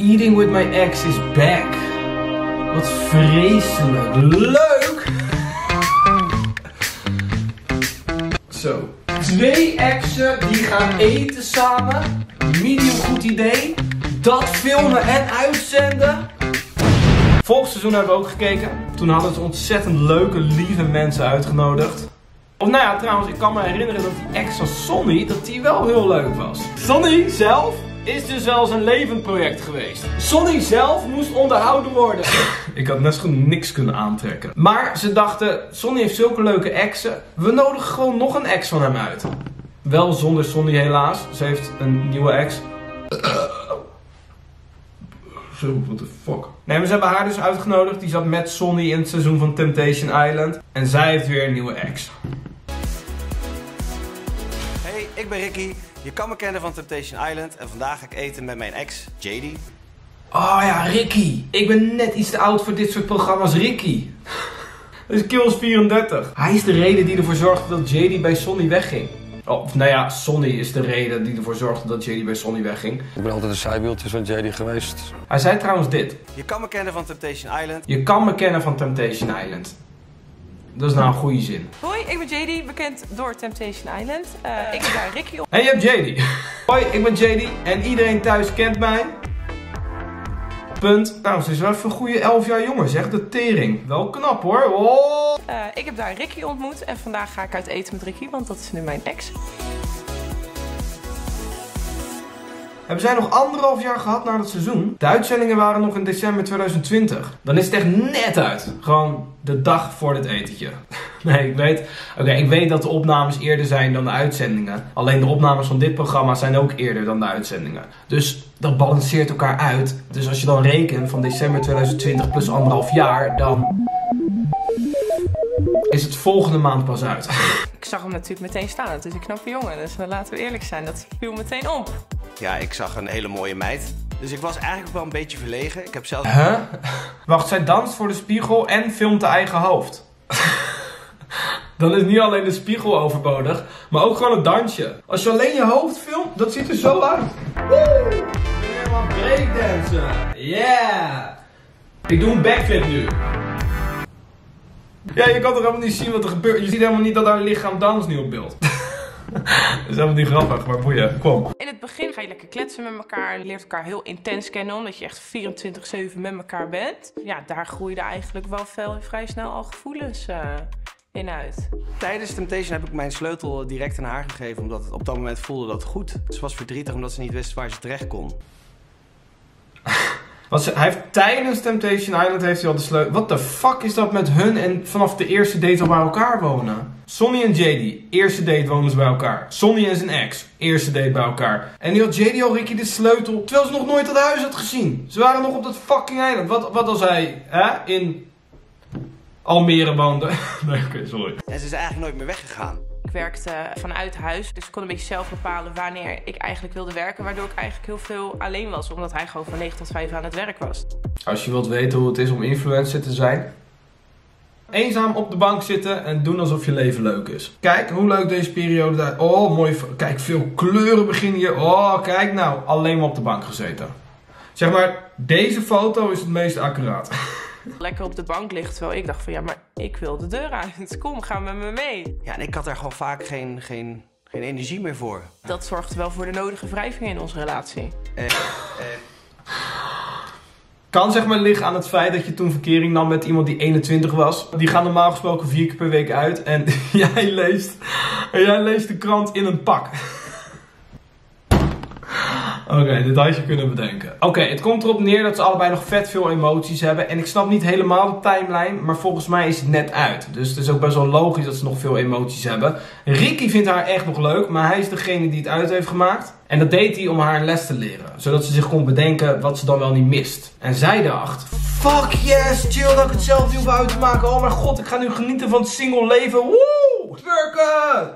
Eating with my ex is back. Wat vreselijk leuk! Zo. 2 exen die gaan eten samen. Medium goed idee. Dat filmen en uitzenden. Vorig seizoen hebben we ook gekeken. Toen hadden ze ontzettend leuke, lieve mensen uitgenodigd. Of nou ja, trouwens, ik kan me herinneren dat die ex van Sonny, dat die wel heel leuk was. Sonny zelf is dus wel zijn levend project geweest. Sonny zelf moest onderhouden worden. Ik had net zo goed niks kunnen aantrekken. Maar ze dachten, Sonny heeft zulke leuke exen. We nodigen gewoon nog een ex van hem uit. Wel zonder Sonny helaas. Ze heeft een nieuwe ex. Zo, what the fuck. Nee, maar ze hebben haar dus uitgenodigd. Die zat met Sonny in het seizoen van Temptation Island. En zij heeft weer een nieuwe ex. Hey, ik ben Ricky. Je kan me kennen van Temptation Island. En vandaag ga ik eten met mijn ex, JD. Oh ja, Ricky. Ik ben net iets te oud voor dit soort programma's, Ricky. Dat is Kills 34. Hij is de reden die ervoor zorgde dat JD bij Sonny wegging. Oh, nou ja, Sonny is de reden die ervoor zorgde dat JD bij Sonny wegging. Ik ben altijd een saaiwieltje van JD geweest. Hij zei trouwens dit. Je kan me kennen van Temptation Island. Je kan me kennen van Temptation Island. Dat is nou een goede zin. Hoi, ik ben JD, bekend door Temptation Island. Ik heb daar Ricky op. En je hebt JD. Hoi, ik ben JD en iedereen thuis kent mij. Punt. Nou, ze is wel even een goede 11 jaar jonger, zeg. De tering. Wel knap hoor. Oh. Ik heb daar Ricky ontmoet en vandaag ga ik uit eten met Ricky, want dat is nu mijn ex. Hebben zij nog 1,5 jaar gehad na het seizoen? De uitzendingen waren nog in december 2020. Dan is het echt net uit. Gewoon de dag voor het etentje. Nee, ik weet dat de opnames eerder zijn dan de uitzendingen. Alleen de opnames van dit programma zijn ook eerder dan de uitzendingen. Dus dat balanceert elkaar uit. Dus als je dan rekent van december 2020 plus 1,5 jaar, dan is het volgende maand pas uit. Ik zag hem natuurlijk meteen staan. Het is een knappe jongen, dus laten we eerlijk zijn. Dat viel meteen op. Ja, ik zag een hele mooie meid. Dus ik was eigenlijk wel een beetje verlegen. Ik heb zelf... Huh? Wacht, zij danst voor de spiegel en filmt haar eigen hoofd. Dan is niet alleen de spiegel overbodig, maar ook gewoon het dansje. Als je alleen je hoofd filmt, dat ziet er zo uit. Woe! Ik ben helemaal breakdansen. Yeah! Ik doe een backflip nu. Ja, je kan toch helemaal niet zien wat er gebeurt. Je ziet helemaal niet dat haar lichaam danst nu op beeld. Dat is helemaal niet grappig, maar boeien, kom. In het begin ga je lekker kletsen met elkaar. Je leert elkaar heel intens kennen, omdat je echt 24/7 met elkaar bent. Ja, daar groeiden eigenlijk wel vrij snel al gevoelens in uit. Tijdens Temptation heb ik mijn sleutel direct aan haar gegeven, omdat het op dat moment voelde dat het goed. Ze was verdrietig omdat ze niet wist waar ze terecht kon. Hij heeft tijdens Temptation Island heeft hij al de sleutel. What the fuck is dat met hun en vanaf de eerste date al bij elkaar wonen? Sonny en JD, eerste date wonen ze bij elkaar. Sonny en zijn ex, eerste date bij elkaar. En nu had JD al Ricky de sleutel, terwijl ze nog nooit het huis had gezien. Ze waren nog op dat fucking eiland. Wat als hij in Almere woonde? Nee, oké, sorry. En ze is eigenlijk nooit meer weggegaan. Ik werkte vanuit huis, dus ik kon een beetje zelf bepalen wanneer ik eigenlijk wilde werken. Waardoor ik eigenlijk heel veel alleen was, omdat hij gewoon van 9 tot 5 aan het werk was. Als je wilt weten hoe het is om influencer te zijn. Eenzaam op de bank zitten en doen alsof je leven leuk is. Kijk hoe leuk deze periode daar. Oh, mooi. Kijk, veel kleuren beginnen hier. Oh, kijk nou. Alleen maar op de bank gezeten. Zeg maar, deze foto is het meest accuraat. Lekker op de bank ligt, terwijl ik dacht van ja, maar ik wil de deur uit. Kom, ga met me mee. Ja, en ik had daar gewoon vaak geen energie meer voor. Dat zorgde wel voor de nodige wrijving in onze relatie. Kan zeg maar liggen aan het feit dat je toen verkering nam met iemand die 21 was. Die gaan normaal gesproken 4 keer per week uit. En jij leest de krant in een pak. Oké, dit had je kunnen bedenken. Oké, het komt erop neer dat ze allebei nog vet veel emoties hebben. En ik snap niet helemaal de timeline, maar volgens mij is het net uit. Dus het is ook best wel logisch dat ze nog veel emoties hebben. Ricky vindt haar echt nog leuk, maar hij is degene die het uit heeft gemaakt. En dat deed hij om haar een les te leren. Zodat ze zich kon bedenken wat ze dan wel niet mist. En zij dacht, fuck yes, chill dat ik het zelf niet hoef uit te maken. Oh mijn god, ik ga nu genieten van het single leven. Woe! Twerken!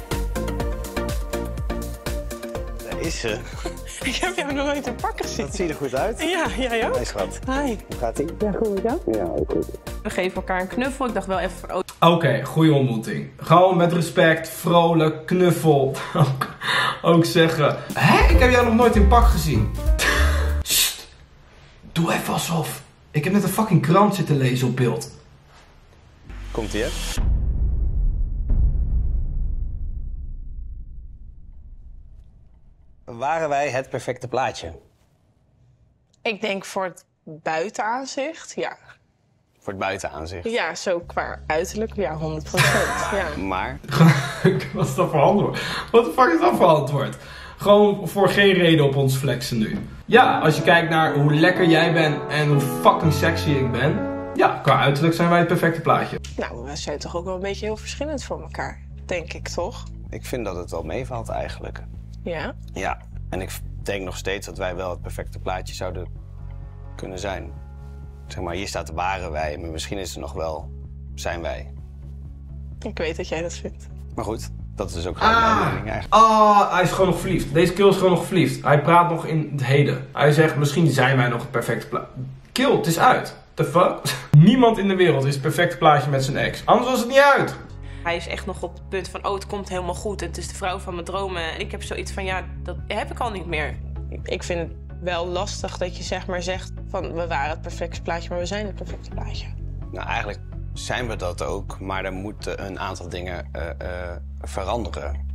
Daar is ze. Ik heb jou nog nooit een pak gezien. Dat ziet er goed uit. Ja, jij ook? Hey schat. Hi. Hoe gaat ie? Ja, goed, ja? Ja, ook goed. We geven elkaar een knuffel. Ik dacht wel even van... Oké, goede ontmoeting. Gewoon met respect, vrolijk, knuffel. Ook zeggen, hè? Ik heb jou nog nooit in pak gezien. Doe even alsof. Ik heb net een fucking krant zitten lezen op beeld. Komt-ie, hè? Waren wij het perfecte plaatje? Ik denk voor het buitenaanzicht, ja. Voor het buitenaanzicht. Ja, zo qua uiterlijk, ja, 100%. Ja. Maar? Wat is dat voor antwoord? Wat de fuck is dat voor antwoord? Gewoon voor geen reden op ons flexen nu. Ja, als je kijkt naar hoe lekker jij bent en hoe fucking sexy ik ben. Ja, qua uiterlijk zijn wij het perfecte plaatje. Nou, we zijn toch ook wel een beetje heel verschillend voor elkaar, denk ik, toch? Ik vind dat het wel meevalt eigenlijk. Ja? Ja, en ik denk nog steeds dat wij wel het perfecte plaatje zouden kunnen zijn. Zeg maar, hier staat waren wij, maar misschien is er nog wel zijn wij. Ik weet dat jij dat vindt. Maar goed, dat is dus ook gewoon mijn mening eigenlijk. Hij is gewoon nog verliefd. Deze kill is gewoon nog verliefd. Hij praat nog in het heden. Hij zegt, misschien zijn wij nog het perfecte plaatje. Kill, het is uit. The fuck? Niemand in de wereld is het perfecte plaatje met zijn ex. Anders was het niet uit. Hij is echt nog op het punt van, oh, het komt helemaal goed. Het is de vrouw van mijn dromen. En ik heb zoiets van, ja, dat heb ik al niet meer. Ik vind het wel lastig dat je zeg maar zegt van, we waren het perfecte plaatje, maar we zijn het perfecte plaatje. Nou, eigenlijk zijn we dat ook, maar er moeten een aantal dingen veranderen.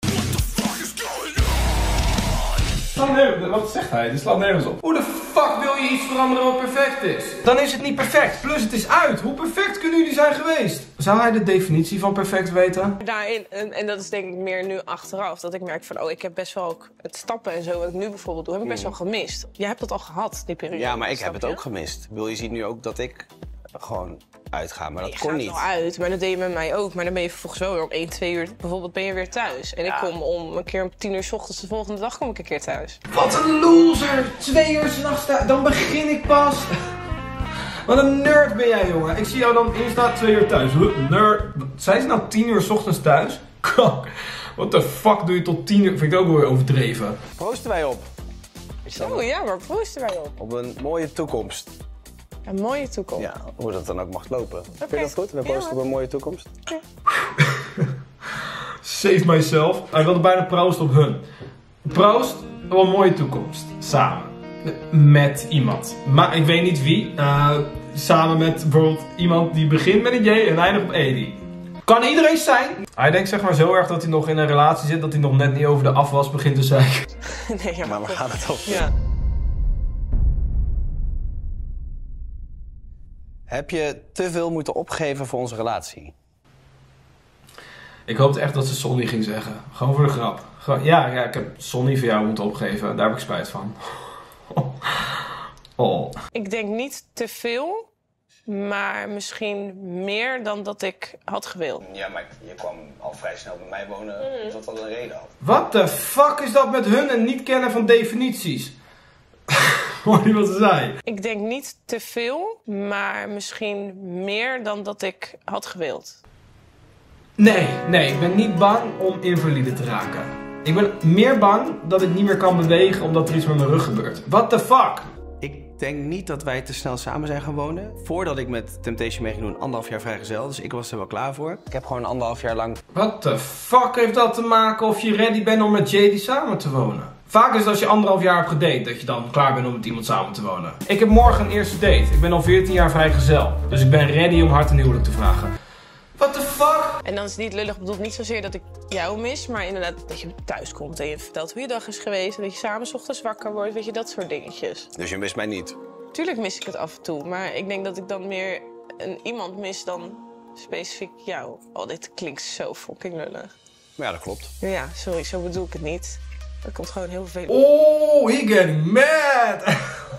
Wat zegt hij? Dit slaat nergens op. Hoe de fuck wil je iets veranderen wat perfect is? Dan is het niet perfect. Plus het is uit. Hoe perfect kunnen jullie zijn geweest? Zou hij de definitie van perfect weten? Daarin, en dat is denk ik meer nu achteraf, dat ik merk van, oh, ik heb best wel ook het stappen en zo, wat ik nu bijvoorbeeld doe, heb ik best wel gemist. Jij hebt dat al gehad, die periode. Ja, maar ik heb het ook gemist. Je ziet nu ook dat ik gewoon uitga, maar dat kon niet. Je gaat wel uit, maar dat deed je met mij ook. Maar dan ben je vervolgens wel weer om 1, 2 uur, bijvoorbeeld ben je weer thuis. En ik kom om een keer om 10 uur 's ochtends de volgende dag kom ik een keer thuis. Wat een loser! 2 uur 's nachts, dan begin ik pas. Wat een nerd ben jij, jongen. Ik zie jou dan Insta 2 uur thuis. Nerd. Zijn ze nou 10 uur 's ochtends thuis? Kak. Wat de fuck doe je tot 10 uur? Vind ik ook wel weer overdreven. Proosten wij op. Oh ja, waar proosten wij op? Op een mooie toekomst. Een mooie toekomst. Ja, hoe dat dan ook mag lopen. Vind je dat goed? We proosten op een mooie toekomst. Ja. Save myself. Hij wilde bijna proosten op hun. Proost op een mooie toekomst. Samen. Met iemand. Maar ik weet niet wie. Samen met bijvoorbeeld iemand die begint met een J en eindigt op Edi. Kan iedereen zijn. Hij denkt zeg maar zo erg dat hij nog in een relatie zit dat hij nog net niet over de afwas begint te zeiken. Nee, ja, Maar we gaan het over. Ja. Heb je te veel moeten opgeven voor onze relatie? Ik hoopte echt dat ze Sonny ging zeggen. Gewoon voor de grap. Gewoon, ja, ik heb Sonny voor jou moeten opgeven. Daar heb ik spijt van. Oh. Ik denk niet te veel, maar misschien meer dan dat ik had gewild. Ja, maar je kwam al vrij snel bij mij wonen, dat dat een reden had. Wat de fuck is dat met hun en niet kennen van definities? Hoor je wat ze zei? Ik denk niet te veel, maar misschien meer dan dat ik had gewild. Nee, ik ben niet bang om invalide te raken. Ik ben meer bang dat ik niet meer kan bewegen omdat er iets met mijn rug gebeurt. What the fuck? Ik denk niet dat wij te snel samen zijn gaan wonen. Voordat ik met Temptation mee ging doen, 1,5 jaar vrijgezel. Dus ik was er wel klaar voor. Ik heb gewoon 1,5 jaar lang... What the fuck heeft dat te maken of je ready bent om met JD samen te wonen? Vaak is het als je 1,5 jaar hebt gedate dat je dan klaar bent om met iemand samen te wonen. Ik heb morgen een eerste date. Ik ben al 14 jaar vrijgezel. Dus ik ben ready om hart en huwelijk te vragen. What the fuck? En dan is het niet lullig bedoeld, niet zozeer dat ik jou mis, maar inderdaad dat je thuis komt en je vertelt hoe je dag is geweest. En dat je samen 's ochtends wakker wordt, weet je, dat soort dingetjes. Dus je mist mij niet? Tuurlijk mis ik het af en toe, maar ik denk dat ik dan meer iemand mis dan specifiek jou. Oh, dit klinkt zo fucking lullig. Maar ja, dat klopt. Ja, sorry, zo bedoel ik het niet. Dat komt gewoon heel veel. Oh, he getting mad.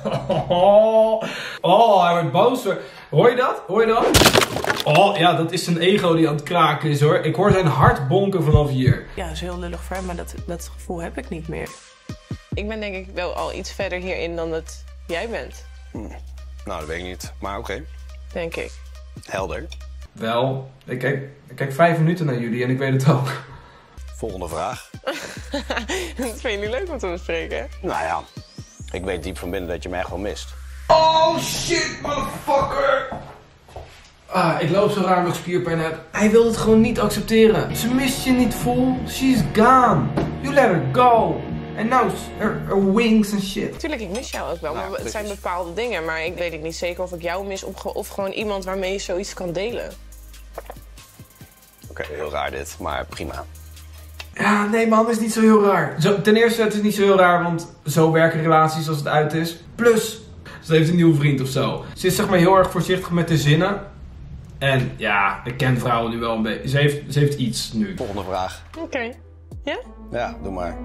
Oh, hij wordt boos. Hoor je dat? Hoor je dat? Oh, ja, dat is zijn ego die aan het kraken is, hoor. Ik hoor zijn hart bonken vanaf hier. Ja, dat is heel lullig voor hem, maar dat gevoel heb ik niet meer. Ik ben denk ik wel al iets verder hierin dan dat jij bent. Nou, dat weet ik niet. Maar oké. Denk ik. Helder. Wel, ik kijk 5 minuten naar jullie en ik weet het ook. Volgende vraag. Dat vind je niet leuk om te bespreken? Nou ja, ik weet diep van binnen dat je mij echt wel mist. Oh shit, motherfucker! Ik loop zo raar nog spierpijn heb. Hij wil het gewoon niet accepteren. Ze mist je niet vol. She's gone. You let her go. En nou, er wings en shit. Natuurlijk, ik mis jou ook wel, maar Nou, het zijn bepaalde dingen. Maar ik weet het niet zeker of ik jou mis of gewoon iemand waarmee je zoiets kan delen. Oké, heel raar dit, maar prima. Ja, nee man, is niet zo heel raar. Ten eerste, het is niet zo heel raar, want zo werken relaties als het uit is. Plus, ze heeft een nieuwe vriend of zo. Ze is zeg maar heel erg voorzichtig met de zinnen. En ja, ik ken vrouwen nu wel een beetje. Ze heeft iets nu. Volgende vraag. Oké. Ja? Ja, doe maar.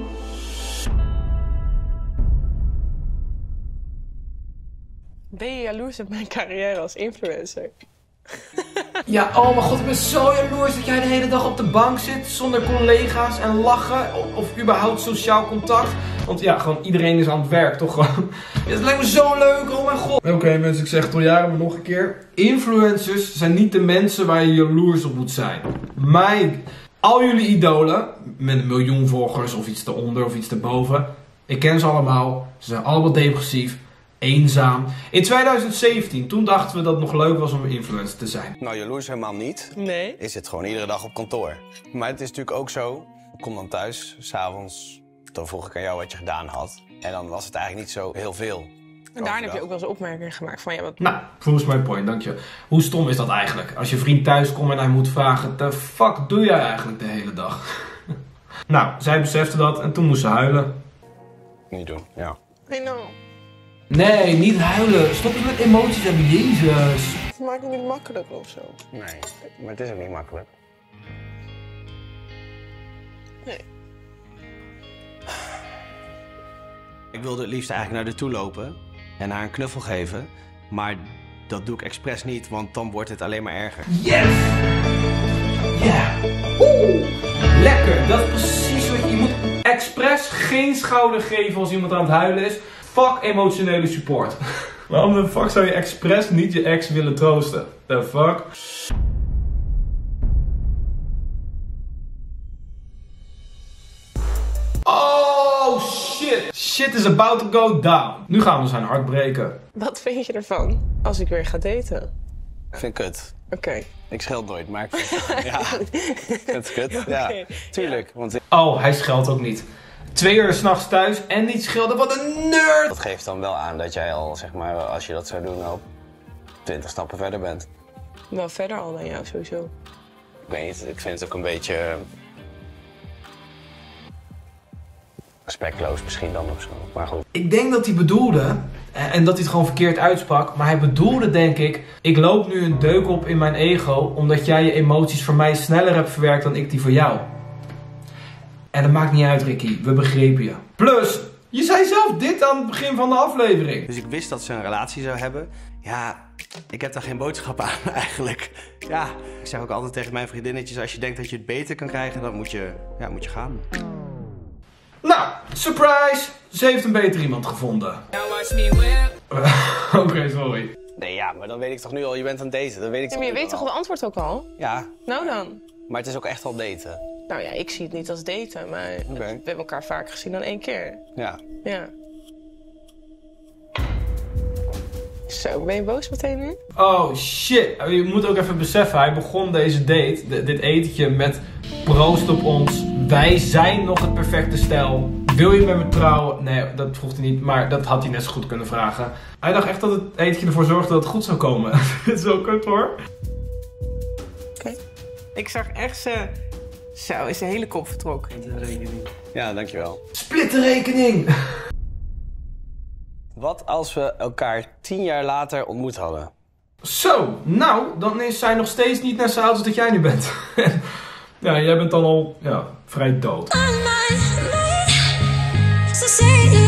Ben je jaloers op mijn carrière als influencer? Ja, oh mijn god, ik ben zo jaloers dat jij de hele dag op de bank zit zonder collega's en lachen of überhaupt sociaal contact. Want ja, gewoon iedereen is aan het werk, toch gewoon. Ja, het lijkt me zo leuk, oh mijn god. Oké, mensen, ik zeg het al jaren, maar nog een keer. Influencers zijn niet de mensen waar je jaloers op moet zijn. Al jullie idolen, met 1 miljoen volgers of iets eronder of iets erboven. Ik ken ze allemaal, ze zijn allemaal depressief. Eenzaam. In 2017, toen dachten we dat het nog leuk was om een influencer te zijn. Nou, jaloers helemaal niet. Nee. Ik zit gewoon iedere dag op kantoor. Maar het is natuurlijk ook zo, ik kom dan thuis, 's avonds, dan vroeg ik aan jou wat je gedaan had. En dan was het eigenlijk niet zo heel veel. En daarin heb je ook wel eens opmerkingen gemaakt van ja, wat... Nou, proves my point, dank je. Hoe stom is dat eigenlijk? Als je vriend thuis komt en hij moet vragen, the fuck doe jij eigenlijk de hele dag? Nou, zij besefte dat en toen moest ze huilen. Niet doen, ja. I know. Nee, niet huilen. Stop je met emoties hebben, Jezus. Het maakt het niet makkelijker of zo. Nee, maar het is ook niet makkelijk. Nee. Ik wilde het liefst eigenlijk naar haar toe lopen en haar een knuffel geven. Maar dat doe ik expres niet, want dan wordt het alleen maar erger. Yes! Ja! Oeh! Lekker, dat is precies wat je moet. Expres geen schouder geven als iemand aan het huilen is. Fuck emotionele support. Waarom de fuck zou je expres niet je ex willen troosten? The fuck? Oh shit! Shit is about to go down. Nu gaan we zijn hart breken. Wat vind je ervan als ik weer ga daten? Ik vind het kut. Oké. Ik scheld nooit, maar ik vind ja, ik vind het kut. Ja, Oké. tuurlijk. Want Oh, hij scheldt ook niet. 2 uur 's nachts thuis en niet schelden. Wat een nerd! dat geeft dan wel aan dat jij al, zeg maar, als je dat zou doen, al 20 stappen verder bent. Wel verder al dan jou sowieso. Ik weet niet, ik vind het ook een beetje respectloos misschien dan of zo. Maar goed. Ik denk dat hij bedoelde, en dat hij het gewoon verkeerd uitsprak, maar hij bedoelde denk ik loop nu een deuk op in mijn ego, omdat jij je emoties voor mij sneller hebt verwerkt dan ik die voor jou. En dat maakt niet uit, Ricky, we begrepen je. Plus, je zei zelf dit aan het begin van de aflevering. Dus ik wist dat ze een relatie zou hebben. Ja, ik heb daar geen boodschap aan eigenlijk. Ja, ik zeg ook altijd tegen mijn vriendinnetjes, als je denkt dat je het beter kan krijgen, dan moet je gaan. Nou, surprise! Ze heeft een beter iemand gevonden. Oké, sorry. Nee, ja, maar dan weet ik toch nu al, je bent aan het daten. Dan weet ik Ja, maar je nu weet toch al. het antwoord ook al? Ja, Nou dan. maar het is ook echt al daten. Nou ja, ik zie het niet als daten, maar Oké. we hebben elkaar vaker gezien dan 1 keer. Ja. Ja. Zo, ben je boos meteen nu? Oh shit, je moet ook even beseffen, hij begon deze date, dit etentje met proost op ons. Wij zijn nog het perfecte stel. Wil je met me trouwen? Nee, dat vroeg hij niet, maar dat had hij net zo goed kunnen vragen. Hij dacht echt dat het etentje ervoor zorgde dat het goed zou komen. Dit is wel kut hoor. Oké. Ik zag echt zo is de hele kop vertrokken. Ja, dankjewel. Split de rekening! Wat als we elkaar 10 jaar later ontmoet hadden? Zo, nou, dan is zij nog steeds niet net zo oud als dat jij nu bent. Ja, jij bent dan al vrij dood. So say